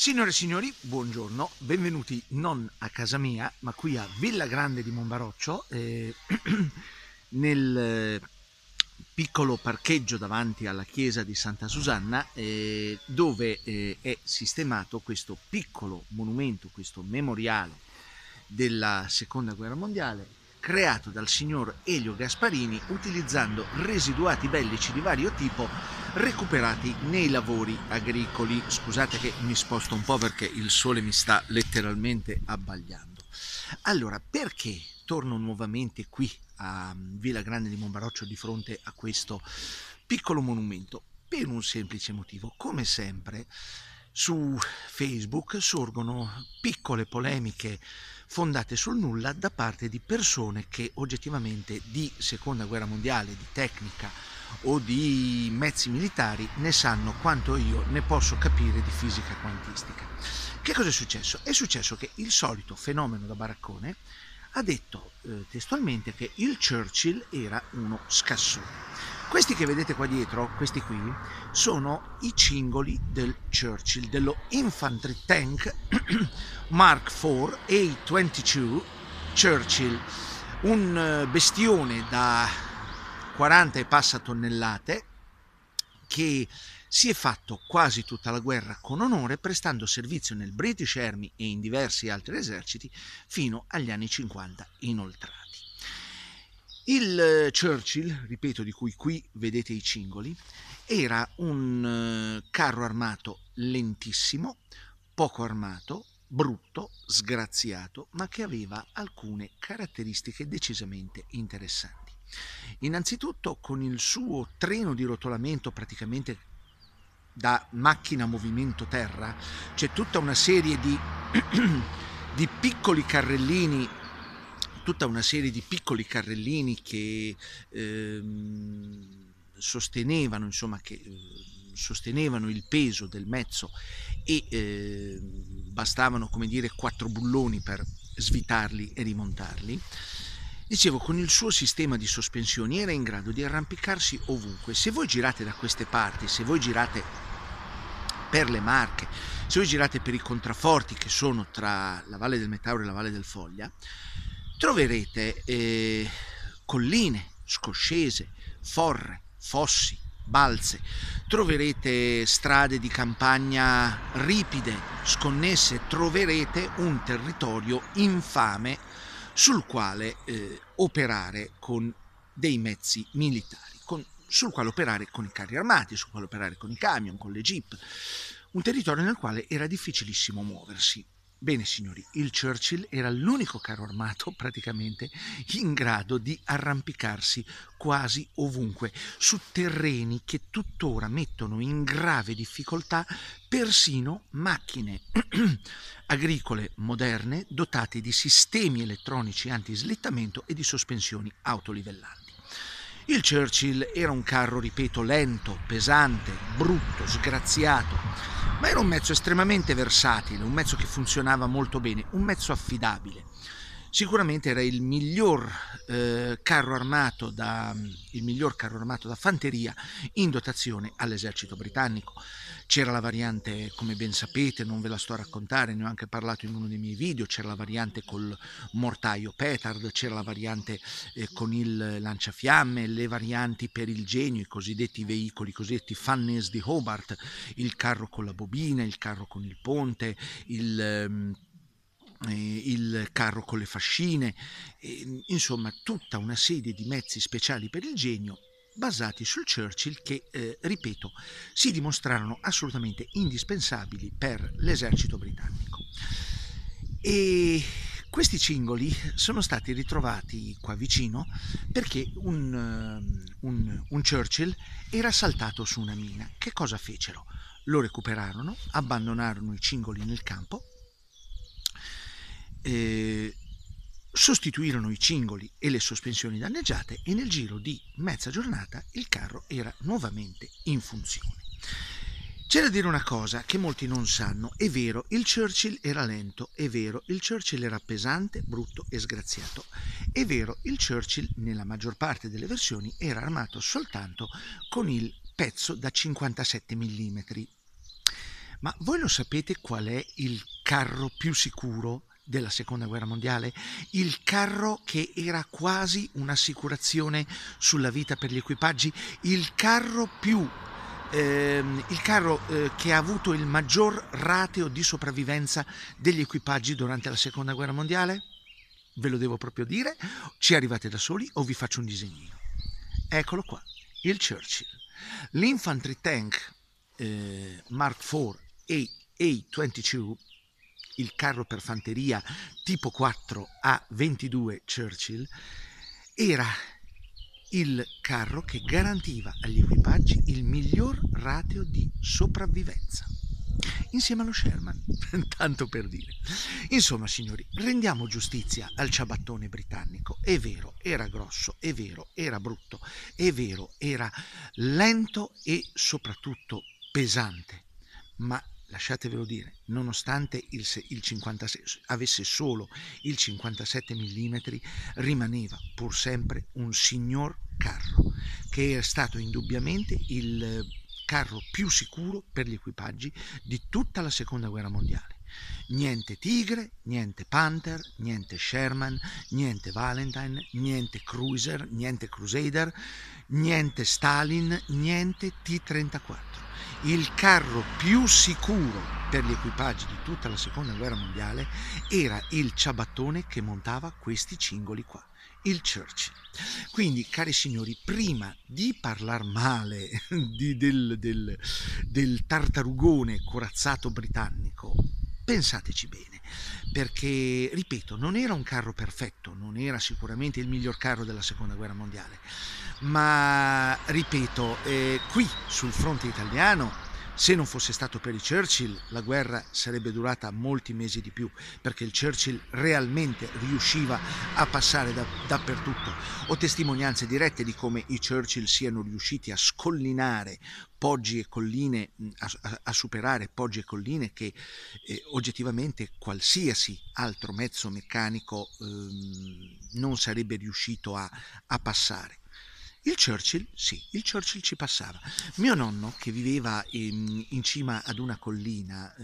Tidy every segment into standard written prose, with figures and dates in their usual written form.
Signore e signori, buongiorno, benvenuti non a casa mia, ma qui a Villa Grande di Monbaroccio, nel piccolo parcheggio davanti alla chiesa di Santa Susanna, dove è sistemato questo piccolo monumento, questo memoriale della Seconda Guerra Mondiale, creato dal signor Elio Gasparini utilizzando residuati bellici di vario tipo recuperati nei lavori agricoli. Scusate che mi sposto un po' perché il sole mi sta letteralmente abbagliando. Allora, perché torno nuovamente qui a Villa Grande di Monbaroccio di fronte a questo piccolo monumento? Per un semplice motivo: come sempre su Facebook sorgono piccole polemiche fondate sul nulla da parte di persone che oggettivamente di Seconda Guerra Mondiale, di tecnica o di mezzi militari ne sanno quanto io ne posso capire di fisica quantistica. Che cosa è successo? È successo che il solito fenomeno da baraccone ha detto testualmente che il Churchill era uno scassone. Questi che vedete qua dietro, questi qui, sono i cingoli del Churchill, dello Infantry Tank Mark IV A-22 Churchill, un bestione da 40 e passa tonnellate che si è fatto quasi tutta la guerra con onore, prestando servizio nel British Army e in diversi altri eserciti fino agli anni 50 inoltrati. Il Churchill, ripeto, di cui qui vedete i cingoli, era un carro armato lentissimo, poco armato, brutto, sgraziato, ma che aveva alcune caratteristiche decisamente interessanti. Innanzitutto, con il suo treno di rotolamento praticamente da macchina movimento terra, c'è tutta una serie di, di piccoli carrellini, che sostenevano, insomma, sostenevano il peso del mezzo e bastavano, come dire, 4 bulloni per svitarli e rimontarli. Dicevo, con il suo sistema di sospensioni era in grado di arrampicarsi ovunque. Se voi girate da queste parti, se voi girate per le Marche, se voi girate per i contrafforti che sono tra la Valle del Metauro e la Valle del Foglia, troverete colline, scoscese, forre, fossi, balze, troverete strade di campagna ripide, sconnesse, troverete un territorio infame sul quale operare con dei mezzi militari, sul quale operare con i carri armati, sul quale operare con i camion, con le jeep, un territorio nel quale era difficilissimo muoversi. Bene signori, il Churchill era l'unico carro armato praticamente in grado di arrampicarsi quasi ovunque, su terreni che tuttora mettono in grave difficoltà persino macchine agricole moderne dotate di sistemi elettronici anti-slittamento e di sospensioni autolivellanti. Il Churchill era un carro, ripeto, lento, pesante, brutto, sgraziato, ma era un mezzo estremamente versatile, un mezzo che funzionava molto bene, un mezzo affidabile. Sicuramente era il miglior carro armato da fanteria in dotazione all'esercito britannico. C'era la variante, come ben sapete, non ve la sto a raccontare, ne ho anche parlato in uno dei miei video, c'era la variante col mortaio Petard, c'era la variante con il lanciafiamme, le varianti per il genio, i cosiddetti veicoli, i cosiddetti Funnies di Hobart, il carro con la bobina, il carro con il ponte, il carro con le fascine, insomma tutta una serie di mezzi speciali per il genio basati sul Churchill che, ripeto, si dimostrarono assolutamente indispensabili per l'esercito britannico. E questi cingoli sono stati ritrovati qua vicino perché un Churchill era saltato su una mina. Che cosa fecero? Lo recuperarono, abbandonarono i cingoli nel campo, sostituirono i cingoli e le sospensioni danneggiate e nel giro di mezza giornata il carro era nuovamente in funzione. C'è da dire una cosa che molti non sanno: è vero, il Churchill era lento, è vero, il Churchill era pesante, brutto e sgraziato, è vero, il Churchill nella maggior parte delle versioni era armato soltanto con il pezzo da 57 mm. Ma voi lo sapete qual è il carro più sicuro della seconda guerra mondiale? Il carro che era quasi un'assicurazione sulla vita per gli equipaggi, il carro che ha avuto il maggior rateo di sopravvivenza degli equipaggi durante la seconda guerra mondiale? Ve lo devo proprio dire? Ci arrivate da soli o vi faccio un disegnino? Eccolo qua, il Churchill. L'Infantry Tank Mark IV A22, il carro per fanteria tipo 4 A22 Churchill, era il carro che garantiva agli equipaggi il miglior rateo di sopravvivenza, insieme allo Sherman, tanto per dire. Insomma, signori, rendiamo giustizia al ciabattone britannico. È vero, era grosso, è vero, era brutto, è vero, era lento e soprattutto pesante, ma lasciatevelo dire, nonostante il 56 avesse solo il 57 mm, rimaneva pur sempre un signor carro, che è stato indubbiamente il carro più sicuro per gli equipaggi di tutta la seconda guerra mondiale. Niente Tigre, niente Panther, niente Sherman, niente Valentine, niente Cruiser, niente Crusader, niente Stalin, niente T-34. Il carro più sicuro per gli equipaggi di tutta la seconda guerra mondiale era il ciabattone che montava questi cingoli qua, il Churchill. Quindi, cari signori, prima di parlar male del tartarugone corazzato britannico, pensateci bene, perché, ripeto, non era un carro perfetto, non era sicuramente il miglior carro della seconda guerra mondiale, ma, ripeto, qui sul fronte italiano, se non fosse stato per il Churchill, la guerra sarebbe durata molti mesi di più, perché il Churchill realmente riusciva a passare dappertutto. Ho testimonianze dirette di come i Churchill siano riusciti a scollinare poggi e colline, a superare poggi e colline che oggettivamente qualsiasi altro mezzo meccanico non sarebbe riuscito a passare. Il Churchill, sì, il Churchill ci passava. Mio nonno, che viveva in cima ad una collina,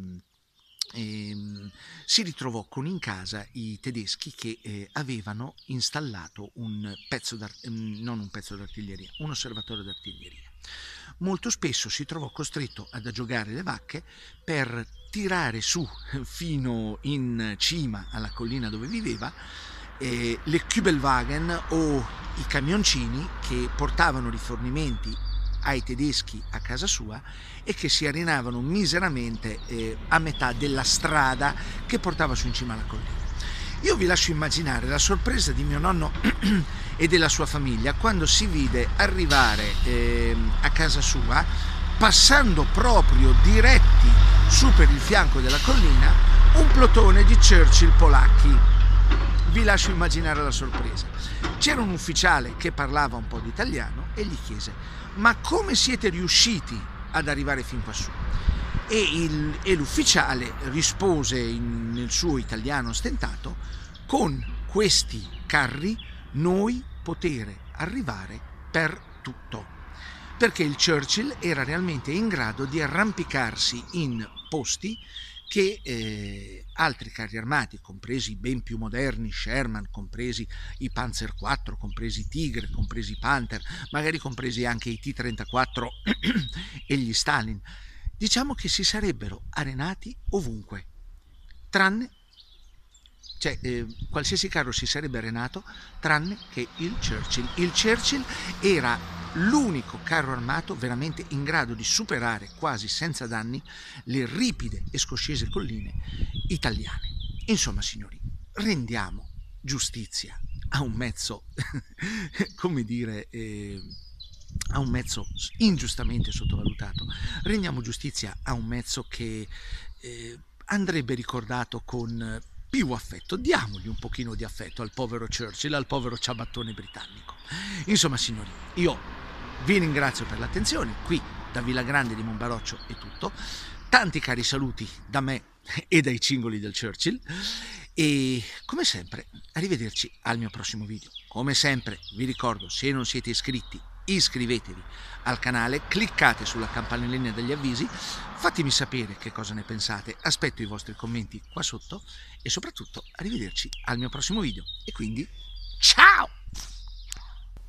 si ritrovò con in casa i tedeschi che avevano installato non un pezzo d'artiglieria, un osservatorio d'artiglieria. Molto spesso si trovò costretto ad aggiogare le vacche per tirare su fino in cima alla collina dove viveva le Kübelwagen o i camioncini che portavano rifornimenti ai tedeschi a casa sua e che si arenavano miseramente a metà della strada che portava su in cima alla collina. Io vi lascio immaginare la sorpresa di mio nonno e della sua famiglia quando si vide arrivare a casa sua, passando proprio diretti su per il fianco della collina, un plotone di Churchill polacchi. Vi lascio immaginare la sorpresa. C'era un ufficiale che parlava un po' di italiano e gli chiese: ma come siete riusciti ad arrivare fin quassù? E l'ufficiale rispose nel suo italiano stentato: con questi carri noi potere arrivare per tutto. Perché il Churchill era realmente in grado di arrampicarsi in posti che altri carri armati, compresi i ben più moderni Sherman, compresi i Panzer IV, compresi i Tigre, compresi i Panther, magari compresi anche i T-34 e gli Stalin, diciamo che si sarebbero arenati ovunque, tranne, qualsiasi carro si sarebbe arenato, tranne che il Churchill. Il Churchill era l'unico carro armato veramente in grado di superare quasi senza danni le ripide e scoscese colline italiane. Insomma, signori, rendiamo giustizia a un mezzo, come dire, a un mezzo ingiustamente sottovalutato. Rendiamo giustizia a un mezzo che andrebbe ricordato con più affetto. Diamogli un pochino di affetto al povero Churchill, al povero ciabattone britannico. Insomma, signori, io vi ringrazio per l'attenzione. Qui da Villa Grande di Monbaroccio è tutto. Tanti cari saluti da me e dai cingoli del Churchill. E come sempre, arrivederci al mio prossimo video. Come sempre, vi ricordo, se non siete iscritti, iscrivetevi al canale, cliccate sulla campanellina degli avvisi, fatemi sapere che cosa ne pensate, aspetto i vostri commenti qua sotto e soprattutto arrivederci al mio prossimo video e quindi ciao!